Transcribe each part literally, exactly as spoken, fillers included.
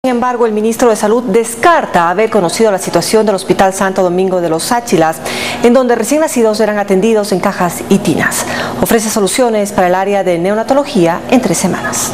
Sin embargo, el ministro de Salud descarta haber conocido la situación del Hospital Santo Domingo de los Áchilas, en donde recién nacidos eran atendidos en cajas y tinas. Ofrece soluciones para el área de neonatología en tres semanas.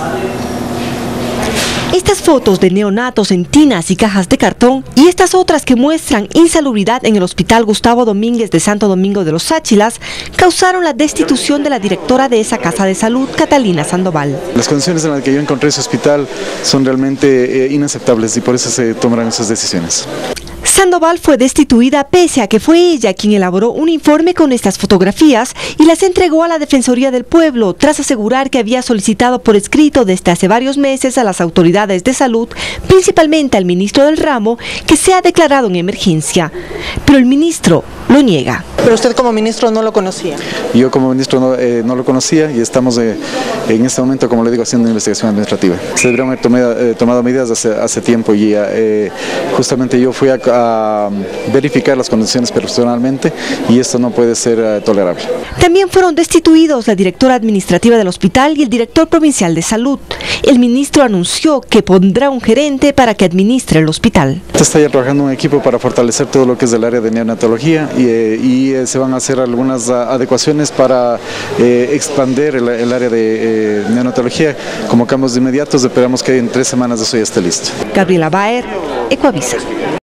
Estas fotos de neonatos en tinas y cajas de cartón y estas otras que muestran insalubridad en el Hospital Gustavo Domínguez de Santo Domingo de los Áchilas causaron la destitución de la directora de esa casa de salud, Catalina Sandoval. Las condiciones en las que yo encontré ese hospital son realmente eh, inaceptables y por eso se tomarán esas decisiones. Sandoval fue destituida pese a que fue ella quien elaboró un informe con estas fotografías y las entregó a la Defensoría del Pueblo tras asegurar que había solicitado por escrito desde hace varios meses a las autoridades de salud, principalmente al ministro del ramo, que sea declarado en emergencia. Pero el ministro lo niega. Pero usted como ministro no lo conocía. Yo como ministro no, eh, no lo conocía y estamos eh, en este momento, como le digo, haciendo una investigación administrativa. Se deberían haber tomado, eh, tomado medidas hace, hace tiempo y eh, justamente yo fui a, a verificar las condiciones personalmente y esto no puede ser uh, tolerable. También fueron destituidos la directora administrativa del hospital y el director provincial de salud. El ministro anunció que pondrá un gerente para que administre el hospital. Se está ya trabajando un equipo para fortalecer todo lo que es el área de neonatología y, eh, y eh, se van a hacer algunas uh, adecuaciones para eh, expandir el, el área de eh, neonatología. Como cambios de inmediatos, esperamos que en tres semanas eso ya esté listo. Gabriela Baer, Ecuavisa.